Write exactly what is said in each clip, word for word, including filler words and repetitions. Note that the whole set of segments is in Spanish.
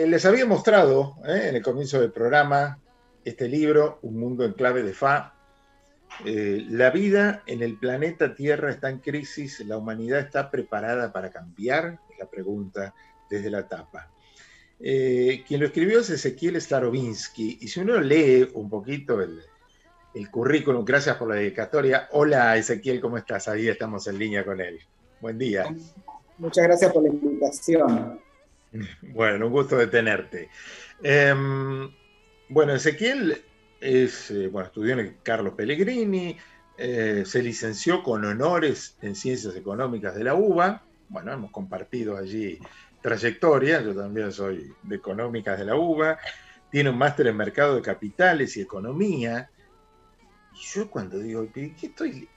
eh, les había mostrado eh, en el comienzo del programa este libro, Un mundo en clave de Fa. Eh, la vida en el planeta Tierra está en crisis, la humanidad está preparada para cambiar, es la pregunta desde la tapa. Eh, quien lo escribió es Ezequiel Starobinsky, y si uno lee un poquito el, el currículum, gracias por la dedicatoria. Hola Ezequiel, ¿cómo estás? Ahí estamos en línea con él. Buen día. Muchas gracias por la invitación. Bueno, un gusto de tenerte. Eh, bueno, Ezequiel es, eh, bueno, estudió en el Carlos Pellegrini, eh, se licenció con honores en Ciencias Económicas de la UBA. Bueno, hemos compartido allí trayectoria, yo también soy de Económicas de la UBA. Tiene un máster en Mercado de Capitales y Economía. Y yo cuando digo, ¿qué estoy?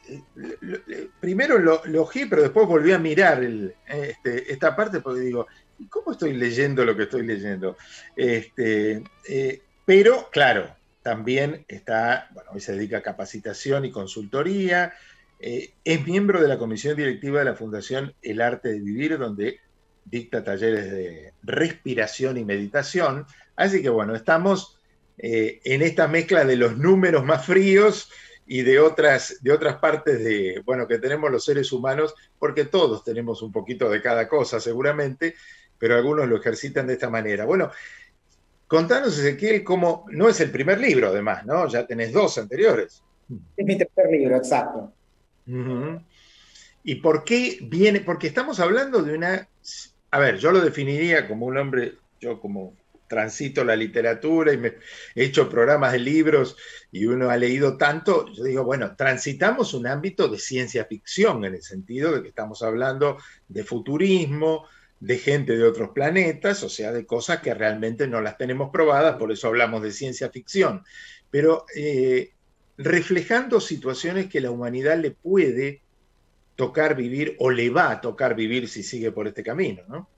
Primero lo, lo ojí, pero después volví a mirar el, este, esta parte porque digo, ¿cómo estoy leyendo lo que estoy leyendo? Este, eh, pero, claro, también está, bueno, hoy se dedica a capacitación y consultoría, eh, es miembro de la comisión directiva de la Fundación El Arte de Vivir, donde dicta talleres de respiración y meditación. Así que, bueno, estamos eh, en esta mezcla de los números más fríos y de otras, de otras partes de, bueno, que tenemos los seres humanos, porque todos tenemos un poquito de cada cosa, seguramente, pero algunos lo ejercitan de esta manera. Bueno, contanos, Ezequiel, cómo, no es el primer libro, además, ¿no? Ya tenés dos anteriores. Es mi tercer libro, exacto. Uh-huh. ¿Y por qué viene? Porque estamos hablando de una... A ver, yo lo definiría como un hombre, yo como transito la literatura y me he hecho programas de libros y uno ha leído tanto, yo digo, bueno, transitamos un ámbito de ciencia ficción en el sentido de que estamos hablando de futurismo, de gente de otros planetas, o sea, de cosas que realmente no las tenemos probadas, por eso hablamos de ciencia ficción, pero eh, reflejando situaciones que la humanidad le puede tocar vivir o le va a tocar vivir si sigue por este camino, ¿no?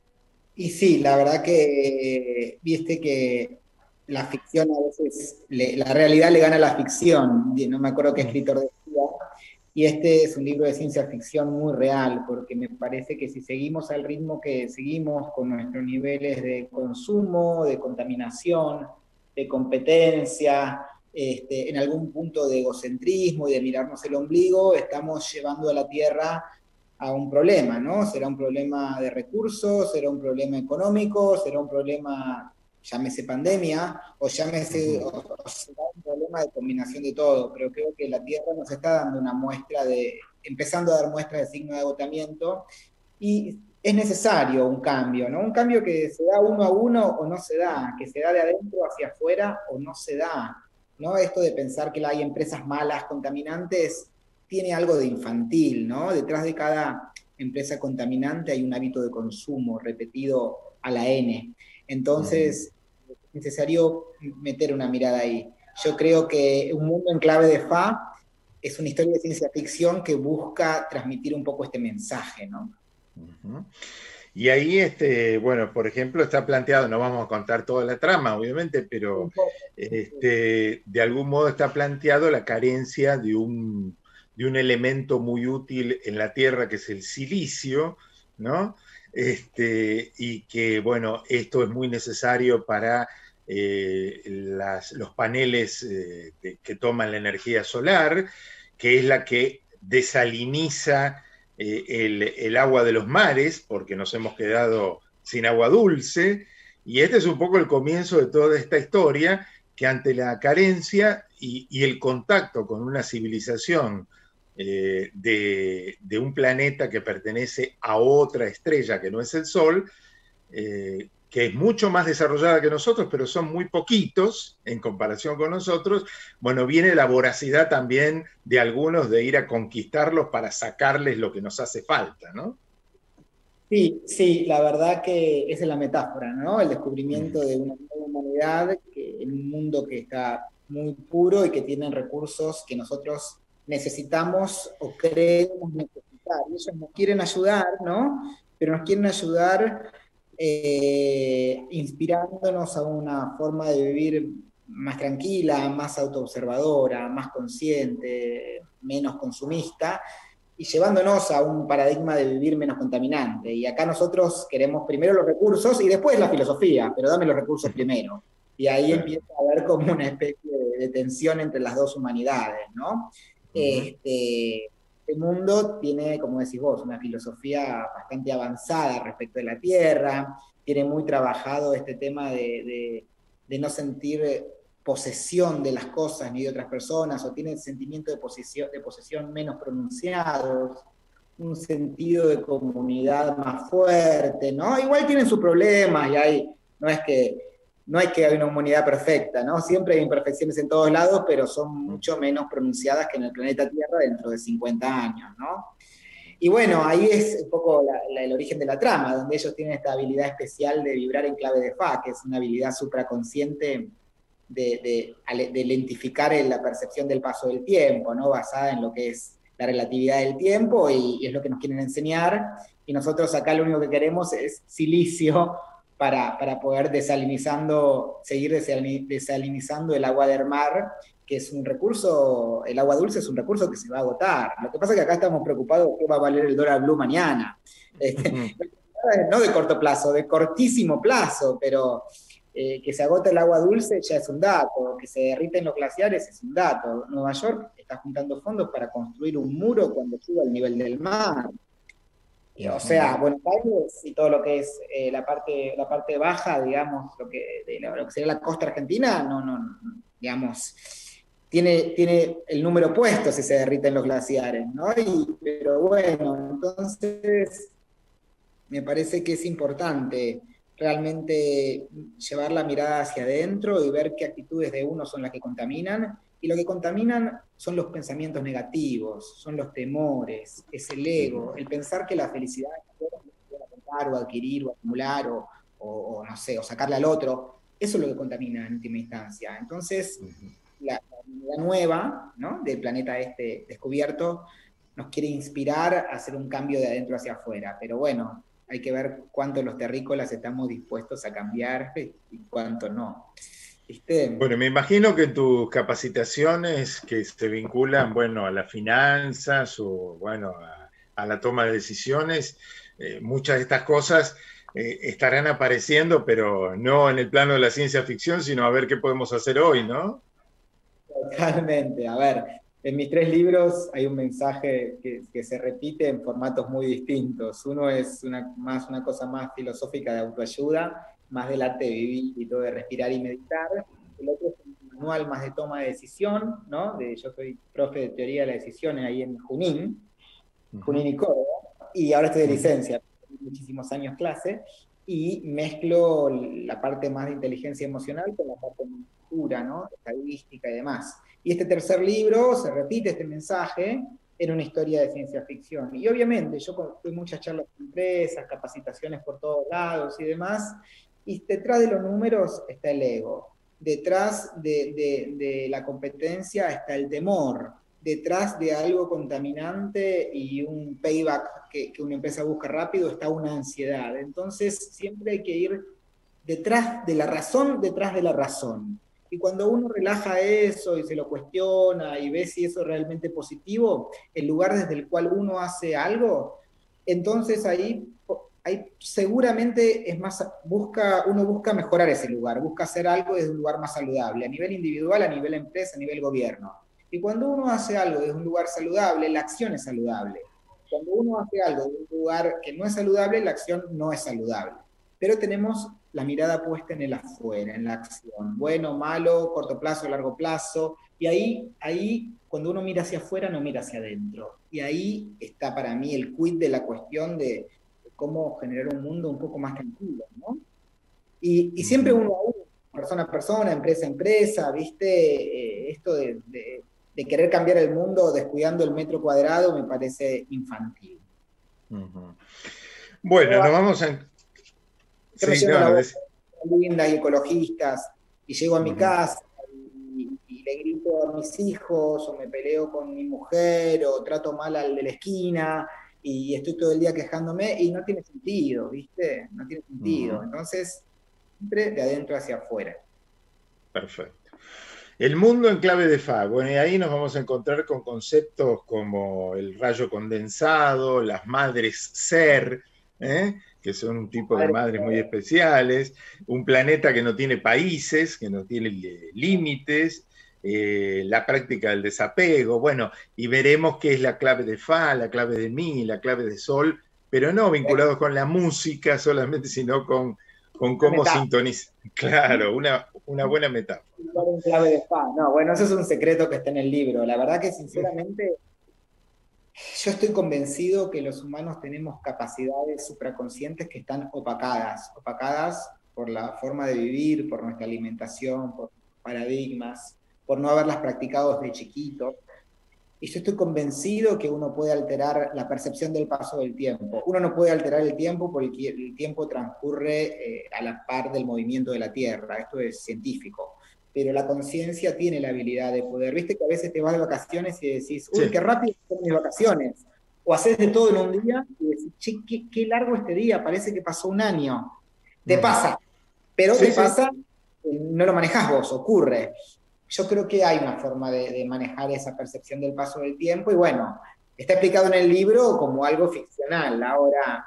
Y sí, la verdad que viste que la ficción a veces, le- la realidad le gana a la ficción. No me acuerdo qué escritor decía. Y este es un libro de ciencia ficción muy real, porque me parece que si seguimos al ritmo que seguimos con nuestros niveles de consumo, de contaminación, de competencia, este, en algún punto de egocentrismo y de mirarnos el ombligo, estamos llevando a la Tierra a un problema, ¿no? Será un problema de recursos, será un problema económico, será un problema, llámese pandemia, o llámese, o, o será un problema de combinación de todo, pero creo que la Tierra nos está dando una muestra de, empezando a dar muestras de signo de agotamiento, y es necesario un cambio, ¿no? Un cambio que se da uno a uno o no se da, que se da de adentro hacia afuera o no se da, ¿no? Esto de pensar que hay empresas malas, contaminantes, tiene algo de infantil, ¿no? Detrás de cada empresa contaminante hay un hábito de consumo repetido a la N. Entonces, es necesario meter una mirada ahí. Yo creo que Un mundo en clave de Fa es una historia de ciencia ficción que busca transmitir un poco este mensaje, ¿no? Uh-huh. Y ahí, este, bueno, por ejemplo, está planteado, no vamos a contar toda la trama, obviamente, pero este, de algún modo está planteado la carencia de un, de un elemento muy útil en la Tierra, que es el silicio, ¿no? Este, y que, bueno, esto es muy necesario para eh, las, los paneles eh, de, que toman la energía solar, que es la que desaliniza eh, el, el agua de los mares, porque nos hemos quedado sin agua dulce, y este es un poco el comienzo de toda esta historia, que ante la carencia y, y el contacto con una civilización eh, de, de un planeta que pertenece a otra estrella que no es el Sol, eh, que es mucho más desarrollada que nosotros, pero son muy poquitos en comparación con nosotros, bueno, viene la voracidad también de algunos de ir a conquistarlos para sacarles lo que nos hace falta, ¿no? Sí, sí, la verdad que esa es la metáfora, ¿no? El descubrimiento de una nueva humanidad que, en un mundo que está muy puro y que tiene recursos que nosotros necesitamos o creemos necesitar. Y ellos nos quieren ayudar, ¿no? Pero nos quieren ayudar eh, inspirándonos a una forma de vivir más tranquila, más autoobservadora, más consciente, menos consumista. y llevándonos a un paradigma de vivir menos contaminante. Y acá nosotros queremos primero los recursos y después la filosofía, pero dame los recursos primero. Y ahí Claro. empieza a haber como una especie de, de tensión entre las dos humanidades, ¿no? Uh-huh. Este, este mundo tiene, como decís vos, una filosofía bastante avanzada respecto de la Tierra, tiene muy trabajado este tema de, de, de no sentir posesión de las cosas ni de otras personas, o tiene sentimiento de posesión, de posesión menos pronunciados, un sentido de comunidad más fuerte, ¿no? Igual tienen sus problemas y hay, no es que, no hay que hay una humanidad perfecta, ¿no? Siempre hay imperfecciones en todos lados, pero son mucho menos pronunciadas que en el planeta Tierra dentro de cincuenta años, ¿no? Y bueno, ahí es un poco la, la, el origen de la trama, donde ellos tienen esta habilidad especial de vibrar en clave de Fa, que es una habilidad supraconsciente de, de, de lentificar la percepción del paso del tiempo, ¿no? Basada en lo que es la relatividad del tiempo, y, y es lo que nos quieren enseñar, y nosotros acá lo único que queremos es silicio para, para poder desalinizando, seguir desalinizando el agua del mar, que es un recurso, el agua dulce es un recurso que se va a agotar. Lo que pasa es que acá estamos preocupados de qué va a valer el dólar blue mañana. Este, no de corto plazo, de cortísimo plazo, pero eh, que se agota el agua dulce ya es un dato, que se derriten los glaciares es un dato. Nueva York está juntando fondos para construir un muro cuando suba el nivel del mar. O sea, Buenos Aires y todo lo que es eh, la, parte, la parte baja, digamos, lo que, de lo que sería la costa argentina, no, no, no digamos, tiene, tiene el número opuesto si se derriten los glaciares, ¿no? Y, pero bueno, entonces me parece que es importante realmente llevar la mirada hacia adentro y ver qué actitudes de uno son las que contaminan, y lo que contaminan son los pensamientos negativos, son los temores, es el ego, el pensar que la felicidad es comprar o adquirir o acumular o, o, o no sé, o sacarle al otro. Eso es lo que contamina en última instancia. Entonces, la, la nueva, ¿no?, del planeta este descubierto nos quiere inspirar a hacer un cambio de adentro hacia afuera, pero bueno, hay que ver cuánto los terrícolas estamos dispuestos a cambiar y cuánto no. ¿Viste? Bueno, me imagino que tus capacitaciones que se vinculan, bueno, a las finanzas o, bueno, a, a la toma de decisiones, eh, muchas de estas cosas eh, estarán apareciendo, pero no en el plano de la ciencia ficción, sino a ver qué podemos hacer hoy, ¿no? Totalmente. A ver, en mis tres libros hay un mensaje que, que se repite en formatos muy distintos. Uno es una, más una cosa más filosófica de autoayuda, más del arte de vivir y todo, de respirar y meditar. El otro es un manual más de toma de decisión, ¿no? De, yo soy profe de teoría de la decisión ahí en Junín, uh-huh. Junín y Córdoba, y ahora estoy de licencia, muchísimos años clase, y mezclo la parte más de inteligencia emocional con la parte más pura, ¿no?, estadística y demás. Y este tercer libro se repite este mensaje en una historia de ciencia ficción. Y obviamente yo tuve muchas charlas con empresas, capacitaciones por todos lados y demás, y detrás de los números está el ego. Detrás de, de, de la competencia está el temor, detrás de algo contaminante y un payback que, que una empresa busca rápido está una ansiedad. Entonces siempre hay que ir detrás de la razón, detrás de la razón. Y cuando uno relaja eso y se lo cuestiona y ve si eso es realmente positivo, el lugar desde el cual uno hace algo, entonces ahí... Ahí seguramente es más, busca, uno busca mejorar ese lugar, busca hacer algo desde un lugar más saludable, a nivel individual, a nivel empresa, a nivel gobierno. Y cuando uno hace algo desde un lugar saludable, la acción es saludable. Cuando uno hace algo desde un lugar que no es saludable, la acción no es saludable. Pero tenemos la mirada puesta en el afuera, en la acción. Bueno, malo, corto plazo, largo plazo. Y ahí, ahí, cuando uno mira hacia afuera, no mira hacia adentro. Y ahí está para mí el quid de la cuestión de cómo generar un mundo un poco más tranquilo, ¿no? Y, y siempre uno a uno, persona a persona, empresa a empresa, ¿viste? Eh, esto de, de, de querer cambiar el mundo descuidando el metro cuadrado me parece infantil. Uh-huh. Bueno, Pero, nos vamos a... Yo sí, me lleno no, la es... voz linda y ecologistas, y llego a mi uh-huh. casa y, y le grito a mis hijos, o me peleo con mi mujer, o trato mal al de la esquina, y estoy todo el día quejándome, y no tiene sentido, ¿viste? No tiene sentido. Uh-huh. Entonces, siempre de adentro hacia afuera. Perfecto. El mundo en clave de Fa. Bueno, y ahí nos vamos a encontrar con conceptos como el rayo condensado, las madres ser, ¿eh? Que son un tipo de madres muy especiales, un planeta que no tiene países, que no tiene límites, eh, la práctica del desapego, bueno, y veremos qué es la clave de Fa, la clave de Mi, la clave de Sol, pero no vinculados con la música solamente, sino con, con cómo sintoniza. Claro, una, una buena metáfora. En clave de Fa. No, bueno, eso es un secreto que está en el libro. La verdad que sinceramente yo estoy convencido que los humanos tenemos capacidades supraconscientes que están opacadas, opacadas por la forma de vivir, por nuestra alimentación, por paradigmas, por no haberlas practicado desde chiquito. Y yo estoy convencido que uno puede alterar la percepción del paso del tiempo. Uno no puede alterar el tiempo porque el tiempo transcurre eh, a la par del movimiento de la Tierra. Esto es científico. Pero la conciencia tiene la habilidad de poder. Viste que a veces te vas de vacaciones y decís, uy, sí, qué rápido son mis vacaciones. O haces de todo en un día y decís, che, qué, qué largo este día, parece que pasó un año. Te pasa, pero sí, te sí. pasa, no lo manejás vos, ocurre. Yo creo que hay una forma de, de manejar esa percepción del paso del tiempo, y bueno, está explicado en el libro como algo ficcional. Ahora,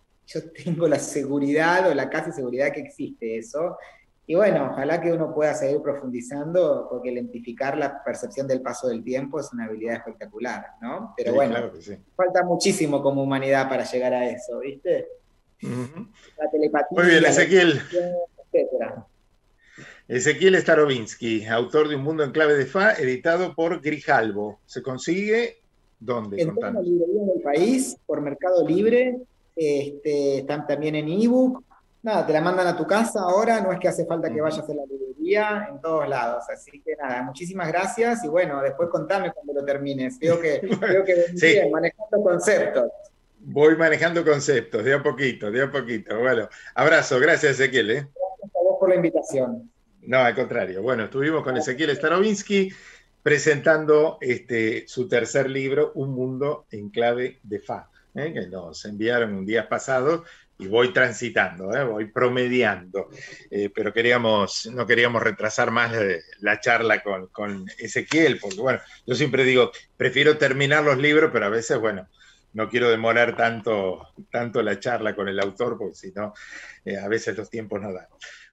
yo tengo la seguridad o la casi seguridad que existe eso, y bueno, ojalá que uno pueda seguir profundizando, porque identificar la percepción del paso del tiempo es una habilidad espectacular, ¿no? Pero sí, bueno, claro que sí. Falta muchísimo como humanidad para llegar a eso, ¿viste? Uh-huh. La telepatía. Muy bien, Ezequiel. Etcétera. Ezequiel Starobinsky, autor de Un mundo en clave de Fa, editado por Grijalbo. ¿Se consigue dónde? En todas las librerías del país, por Mercado Libre, este, están también en ebook. Nada, te la mandan a tu casa ahora, no es que hace falta que vayas a la librería, en todos lados. Así que nada, muchísimas gracias y bueno, después contame cuando lo termines. Veo que, veo que ven sí. bien, manejando conceptos. Voy manejando conceptos, de a poquito, de a poquito. Bueno, abrazo, gracias Ezequiel. ¿eh? Gracias a vos por la invitación. No, al contrario. Bueno, estuvimos con Ezequiel Starobinsky presentando este, su tercer libro, Un mundo en clave de Fa, ¿eh? Que nos enviaron un día pasado y voy transitando, ¿eh? Voy promediando. Eh, pero queríamos, no queríamos retrasar más la charla con, con Ezequiel, porque bueno, yo siempre digo, prefiero terminar los libros, pero a veces, bueno, no quiero demorar tanto, tanto la charla con el autor, porque si no, eh, a veces los tiempos no dan.